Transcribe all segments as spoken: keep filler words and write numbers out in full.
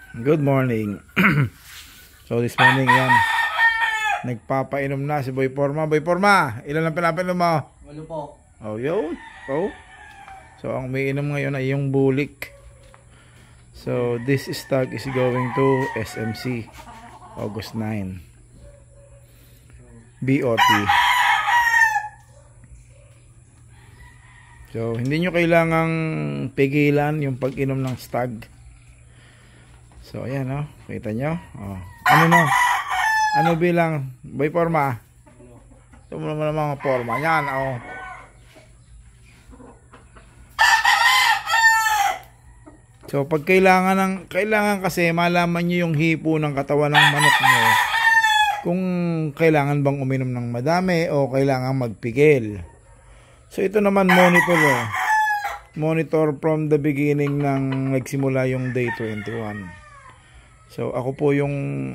Good morning. So this morning yan, nagpapainom na si Boy Forma. Boy Forma, ilan lang pinapainom mo? Walo po. Oh, yun. Oh. So ang umiinom ngayon ay yung bulik. So this stag is going to S M C August ninth. B O T. So hindi nyo kailangang pigilan yung pag-inom ng stag. So ayan, oh. Kita nyo, oh. Ano no? Ano bilang Boy Forma? Ito mo naman ang mga forma yan, oh. So pag kailangan ng kailangan kasi malaman niyo yung hipo ng katawan ng manok niyo, kung kailangan bang uminom ng madami o kailangan magpigil. So ito naman monitor, oh. Monitor from the beginning ng nagsimula yung day twenty-one. So ako po yung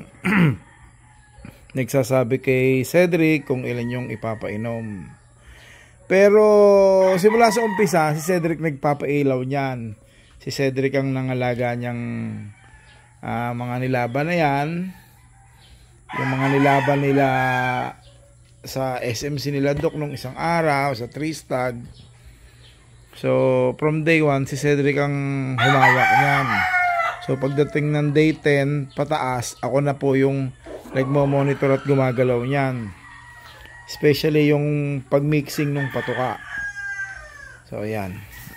nagsasabi kay Cedric kung ilan yung ipapainom. Pero simula sa umpisa, si Cedric nagpapailaw niyan. Si Cedric ang nangalaga niyang uh, mga nilaban na yan. Yung mga nilaban nila sa S M C nila Doc nung isang araw, sa three stag. So from day one, si Cedric ang humawak niyan. So pagdating ng day ten pataas, ako na po yung nagmo-monitor at gumagalaw niyan. Especially yung pagmixing ng patuka. So ayan.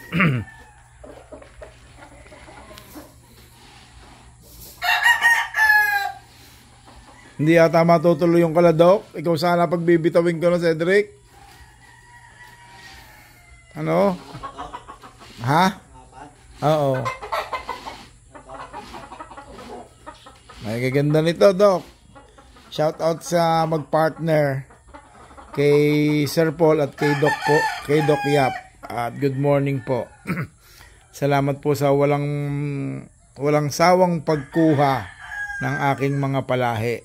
Hindi yata matutuloy yung kaladok. Ikaw sana pagbibitawin ko na, Cedric. Ano? Ha? Oo. May gaganda nito, Doc. Shout out sa magpartner kay Sir Paul at kay Doc po, kay Doc Yap. At good morning po. Salamat po sa walang walang sawang pagkuha ng aking mga palahi.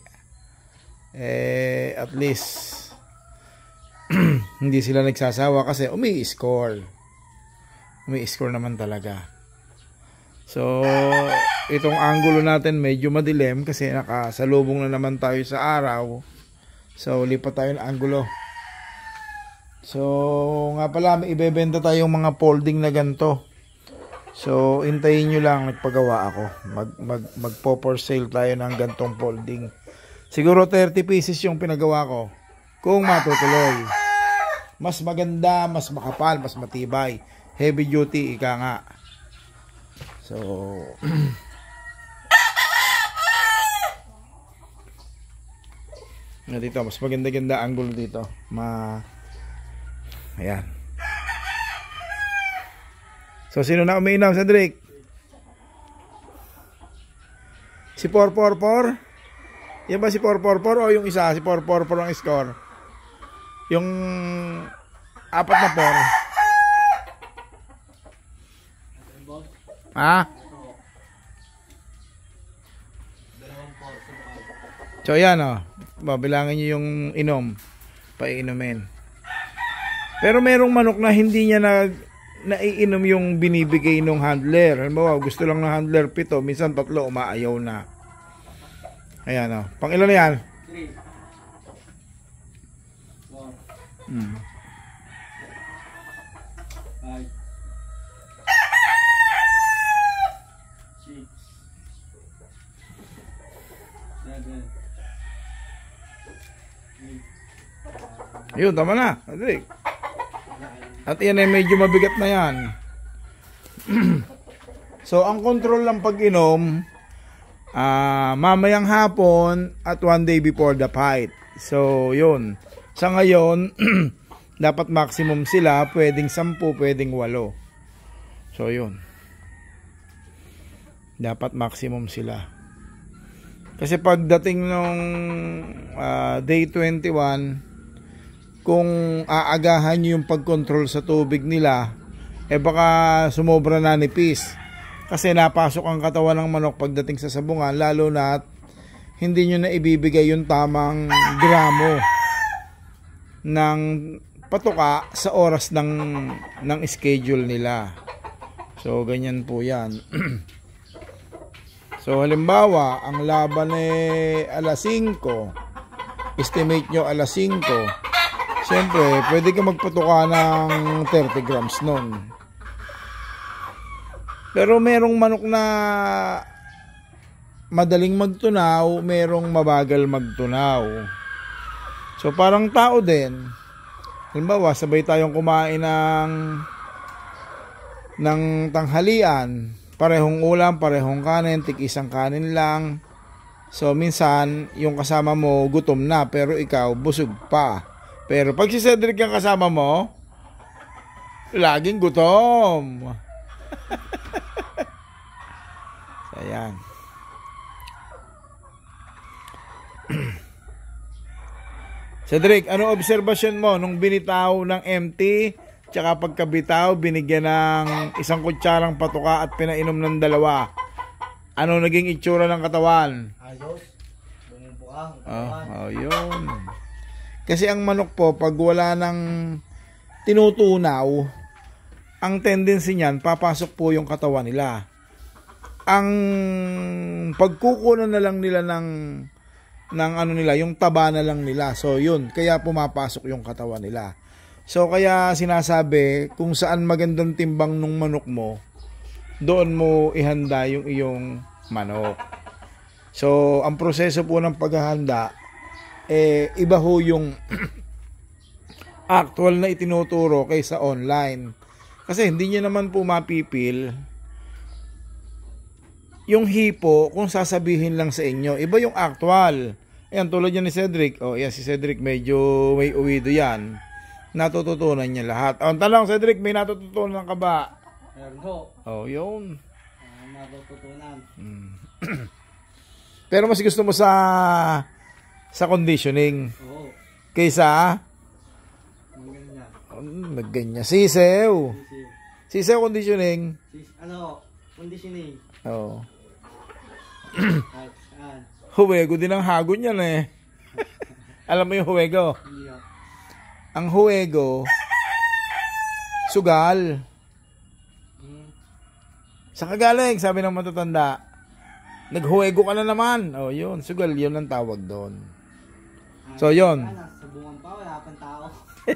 Eh at least hindi sila nagsasawa kasi umi-score. Umi-score naman talaga. So itong angulo natin medyo madilim kasi nakasalubong na naman tayo sa araw. So lipat tayo ng angulo. So nga pala may ibebenta tayong mga folding na ganito. So hintayin nyo lang, nagpagawa ako. Mag, mag, magpo for sale tayo ng gantong folding. Siguro thirty pieces yung pinagawa ko. Kung matutuloy. Mas maganda, mas makapal, mas matibay. Heavy duty, ika nga. So na dito, mas maganda-ganda angle dito. Ma ayan. So sino na umiinom, Cedric? Si four four four? Yan ba si four four four o yung isa? Si four four four ang score. Yung apat na four. Ha? So yan, oh. Babilangin nyo yung inom. Paiinumin. Pero merong manok na hindi niya nag naiinom yung binibigay ng handler. Halimbawa, gusto lang ng handler pito, minsan tatlo, umaayaw na. Ayan, oh. Pang ilan na yan? three. four. Hmm. five. six. seven. eight. Ayun, tama na. Cedric. At yan ay medyo mabigat na yan. So ang control ng pag-inom uh, mamayang hapon at one day before the fight. So yun. Sa ngayon dapat maximum sila, pwedeng sampu, pwedeng walo. So yun. Dapat maximum sila. Kasi pagdating nung uh, day twenty-one, kung aagahan nyo yung pag-control sa tubig nila, eh baka sumobra na nipis. Kasi napasok ang katawan ng manok pagdating sa sabungan, lalo na at hindi nyo na ibibigay yung tamang gramo ng patuka sa oras ng, ng schedule nila. So ganyan po yan. So halimbawa, ang laban ay alas singko, estimate nyo alas singko, siyempre pwede ka magpatuka ng thirty grams nun. Pero merong manok na madaling magtunaw, merong mabagal magtunaw. So parang tao din, halimbawa sabay tayong kumain ng ng tanghalian, parehong ulam, parehong kanin, tig isang kanin lang. So minsan yung kasama mo gutom na pero ikaw busog pa. Pero pag si Cedric ang kasama mo, laging gutom. So ayan. Cedric, ano obserbasyon mo nung binitaw ng M T? Tsaka pagkabitaw, binigyan ng isang kutsarang patuka at pinainom ng dalawa. Ano naging itsura ng katawan? Ayos. Bumubuka. Oh, oh, yun. Kasi ang manok po, pag wala ng tinutunaw, ang tendency niyan, papasok po yung katawan nila. Ang pagkukunan na lang nila ng, ng ano nila, yung taba na lang nila. So yun, kaya pumapasok yung katawan nila. So kaya sinasabi, kung saan magandang timbang ng manok mo, doon mo ihanda yung iyong manok. So ang proseso po ng paghahanda, eh, iba ho yung actual na itinuturo kaysa online. Kasi hindi nyo naman po mapipil yung hipo kung sasabihin lang sa inyo. Iba yung actual. Ayan, tulad yan ni Cedric. O, yan si Cedric, medyo may uwido yan. Natututunan niya lahat. Ang tanong, Cedric, may natututunan ka ba? Meron ho. Oh, yun. Uh, matututunan. Hmm. Pero mas gusto mo sa sa conditioning Oo. kaysa Ang ganyan. oh, nagganyan. Sisew. Sisi. Sisew conditioning. Sis, ano? Conditioning. Oh. At saan? Huwego din ang hagon yan eh. Alam mo yung huwego? Hindi ho. Ang huwego, sugal. Hmm. Sa kagaling, sabi ng matatanda, naghuwego ka na naman. Oh, yun, sugal, yun ang tawag doon. So, yun. Ah, nasa bungang pa, wala pang tao.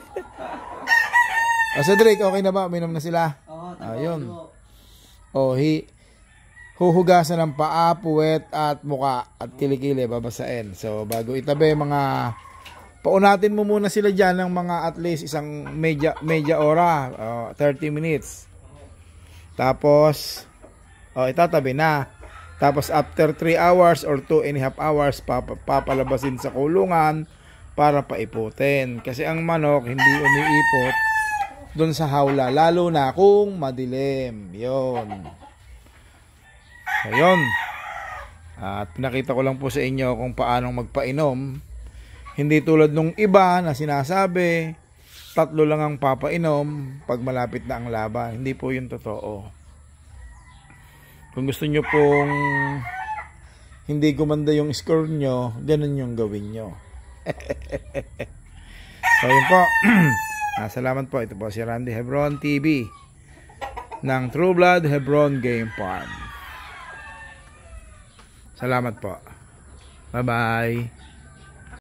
O, Cedric, okay na ba? Uminom na sila? Oo, Ah, yun. ho. O, hi, huhugasan ng paa, puwet, at muka, at kilikili, babasain. So, bago itabi, mga, paunatin mo muna sila dyan ng mga at least isang media, media ora, oh, thirty minutes. Tapos, oh, itatabi na. Tapos, after three hours or two and a half hours, pap papalabasin sa kulungan para paiputin. Kasi ang manok, hindi umiipot doon sa hawla, lalo na kung madilim. Yun. So, yun. At pinakita ko lang po sa inyo kung paano magpainom. Hindi tulad nung iba na sinasabi, tatlo lang ang papainom pag malapit na ang laban. Hindi po yun totoo. Kung gusto nyo pong hindi gumanda yung score nyo, ganun yung gawin nyo. So yun po. Ah, salamat po. Ito po si Randy Hebron T V ng True Blood Hebron Game Farm. Salamat po. Bye bye.